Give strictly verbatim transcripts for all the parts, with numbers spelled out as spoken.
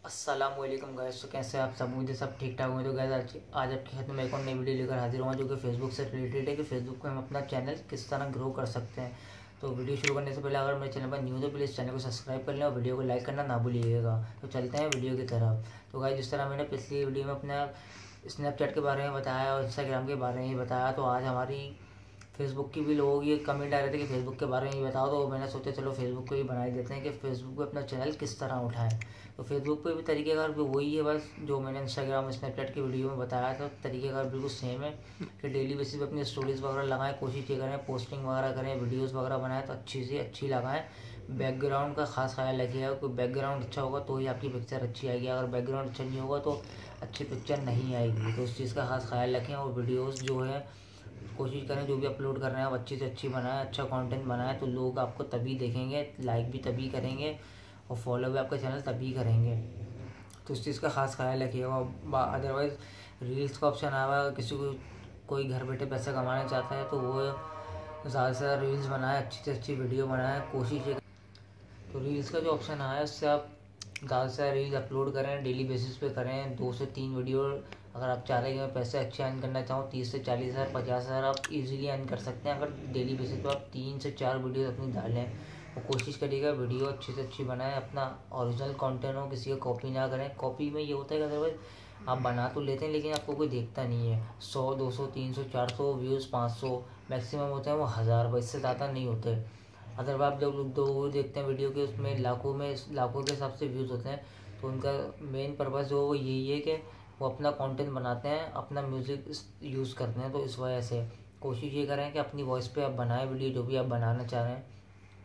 अस्सलामुअलैकुम गाइस। तो कैसे आप सब? मुझे सब ठीक ठाक हुए। तो गाइस आज आज आपके हाथ में एक और नई वीडियो लेकर हाजिर हुआ जो कि फेसबुक से रिलेटेड है कि फेसबुक पे हम अपना चैनल किस तरह ग्रो कर सकते हैं। तो वीडियो शुरू करने से पहले अगर मेरे चैनल पर न्यू तो प्लीज़ चैनल को सब्सक्राइब कर लें और वीडियो को लाइक करना ना भूलिएगा। तो चलते हैं वीडियो की तरफ। तो गाइस जिस तरह मैंने पिछली वीडियो में अपना स्नैपचैट के बारे में बताया और इंस्टाग्राम के बारे में ही बताया, तो आज हमारी फेसबुक की भी लोग ये कमेंट आ रहे थे कि फेसबुक के बारे में ही बताओ। तो मैंने सोचा चलो फेसबुक को ही बना ही देते हैं कि फेसबुक पे अपना चैनल किस तरह उठाएं। तो फेसबुक पे भी तरीक़ेकार भी वही है, बस जो मैंने इंस्टाग्राम स्नैपचैट की वीडियो में बताया था तरीक़ेकार बिल्कुल सेम है कि डेली बेसिस पे अपनी स्टोरीज़ वगैरह लगाएं, कोशिश ये करें पोस्टिंग वगैरह करें, वीडियोज़ वगैरह बनाएं तो अच्छी से अच्छी लगाएं। बैकग्राउंड का खास ख्याल रखिएगा, कोई बैकग्राउंड अच्छा होगा तो ही आपकी पिक्चर अच्छी आएगी, अगर बैकग्राउंड अच्छा नहीं होगा तो अच्छी पिक्चर नहीं आएगी। तो उस चीज़ का खास ख्याल रखें और वीडियोज़ जो है कोशिश करें जो भी अपलोड कर रहे हैं आप अच्छी से अच्छी बनाएं, अच्छा कंटेंट बनाएं तो लोग आपको तभी देखेंगे, लाइक भी तभी करेंगे और फॉलो भी आपका चैनल तभी करेंगे। तो इस चीज़ का खास ख्याल रखिएगा। अदरवाइज़ रील्स का ऑप्शन आया हुआ, किसी को कोई घर बैठे पैसा कमाना चाहता है तो वो ज़्यादा से ज़्यादा रील्स बनाए, अच्छी से अच्छी वीडियो बनाए, कोशिश है। तो रील्स का जो ऑप्शन आया है उससे आप ज़्यादा से ज़्यादा रील्स अपलोड करें, डेली बेसिस पे करें, दो से तीन वीडियो। अगर आप चाह रहे हैं कि मैं पैसे अच्छे अर्न करना चाहूँ, तीस से चालीस हज़ार पचास हज़ार आप इजीली अर्न कर सकते हैं अगर डेली बेसिस पे आप तीन से चार वीडियो अपनी डालें। और कोशिश करिएगा वीडियो अच्छी से अच्छी बनाएं, अपना ओरिजिनल कंटेंट हो, किसी का कॉपी ना करें। कॉपी में ये होता है कि अदरवाइज आप बना तो लेते हैं लेकिन आपको कोई देखता नहीं है। सौ दो सौ तीन सौ चार सौ व्यूज़ पाँच सौ मैक्सिमम होते हैं, वो हज़ार बस इससे ज़्यादा नहीं होते। अगर आप जब दो देखते हैं वीडियो के उसमें लाखों में लाखों के हिसाब से व्यूज़ होते हैं, तो उनका मेन पर्पज़ जो वो यही है कि वो अपना कंटेंट बनाते हैं, अपना म्यूज़िक यूज़ करते हैं। तो इस वजह से कोशिश ये करें कि अपनी वॉइस पे आप बनाएं वीडियो जो भी आप बनाना चाह रहे हैं।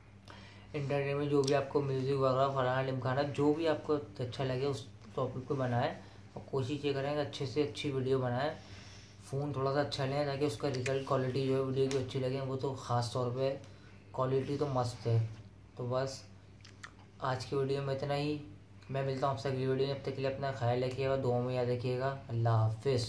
इंटरटेनमेंट जो भी आपको म्यूज़िक वगैरह फलाना लिमखाना जो भी आपको अच्छा लगे उस टॉपिक पे बनाएं और कोशिश ये करें कि अच्छे से अच्छी वीडियो बनाएं। फ़ोन थोड़ा सा अच्छा लें ताकि उसका रिज़ल्ट क्वालिटी जो है वीडियो की अच्छी लगे, वो तो ख़ास तौर पे क्वालिटी तो मस्त है। तो बस आज की वीडियो में इतना ही। मैं मिलता हूँ आपसे अगली वीडियो में। अब तक के लिए अपना ख्याल रखिएगा, दुआ में याद रखिएगा। अल्लाह हाफिज़।